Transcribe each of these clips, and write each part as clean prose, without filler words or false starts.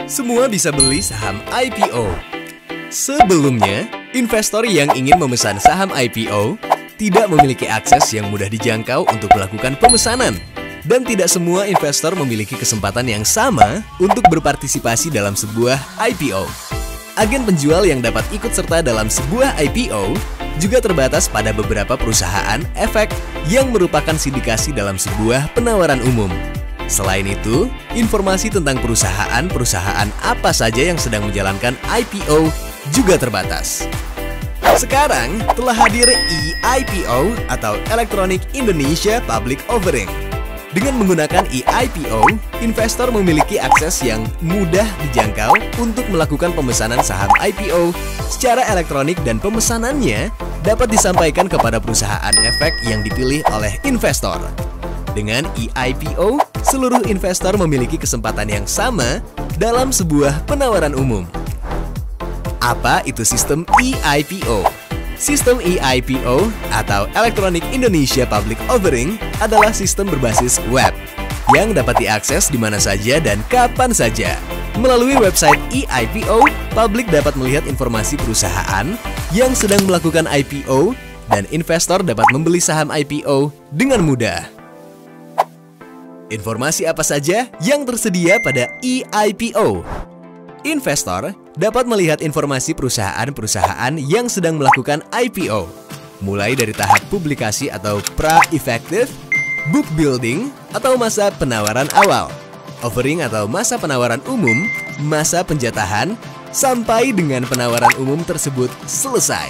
Semua bisa beli saham IPO. Sebelumnya, investor yang ingin memesan saham IPO tidak memiliki akses yang mudah dijangkau untuk melakukan pemesanan. Dan tidak semua investor memiliki kesempatan yang sama untuk berpartisipasi dalam sebuah IPO. Agen penjual yang dapat ikut serta dalam sebuah IPO juga terbatas pada beberapa perusahaan efek yang merupakan sindikasi dalam sebuah penawaran umum. Selain itu, informasi tentang perusahaan-perusahaan apa saja yang sedang menjalankan IPO juga terbatas. Sekarang telah hadir eIPO atau Electronic Indonesia Public Offering. Dengan menggunakan eIPO, investor memiliki akses yang mudah dijangkau untuk melakukan pemesanan saham IPO secara elektronik dan pemesanannya dapat disampaikan kepada perusahaan efek yang dipilih oleh investor. Dengan eIPO, seluruh investor memiliki kesempatan yang sama dalam sebuah penawaran umum. Apa itu sistem eIPO? Sistem eIPO atau Electronic Indonesia Public Offering adalah sistem berbasis web yang dapat diakses di mana saja dan kapan saja. Melalui website eIPO, publik dapat melihat informasi perusahaan yang sedang melakukan IPO dan investor dapat membeli saham IPO dengan mudah. Informasi apa saja yang tersedia pada eIPO? Investor dapat melihat informasi perusahaan-perusahaan yang sedang melakukan IPO, mulai dari tahap publikasi atau pra-efektif, book building atau masa penawaran awal, offering atau masa penawaran umum, masa penjatahan, sampai dengan penawaran umum tersebut selesai.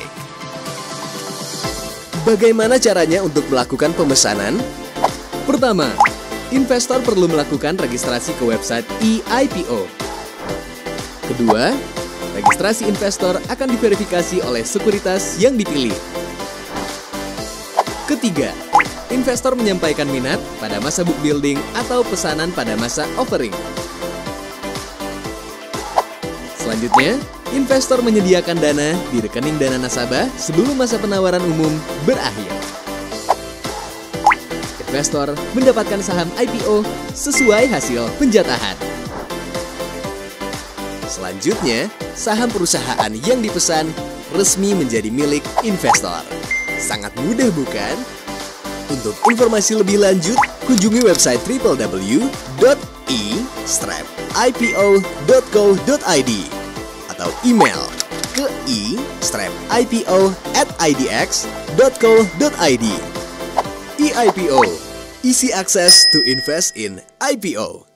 Bagaimana caranya untuk melakukan pemesanan? Pertama, investor perlu melakukan registrasi ke website eIPO. Kedua, registrasi investor akan diverifikasi oleh sekuritas yang dipilih. Ketiga, investor menyampaikan minat pada masa book building atau pesanan pada masa offering. Selanjutnya, investor menyediakan dana di rekening dana nasabah sebelum masa penawaran umum berakhir. Investor mendapatkan saham IPO sesuai hasil penjatahan. Selanjutnya, saham perusahaan yang dipesan resmi menjadi milik investor. Sangat mudah bukan? Untuk informasi lebih lanjut, kunjungi website www.e-ipo.co.id atau email ke e-ipo@idx.co.id. eIPO, easy access to invest in IPO.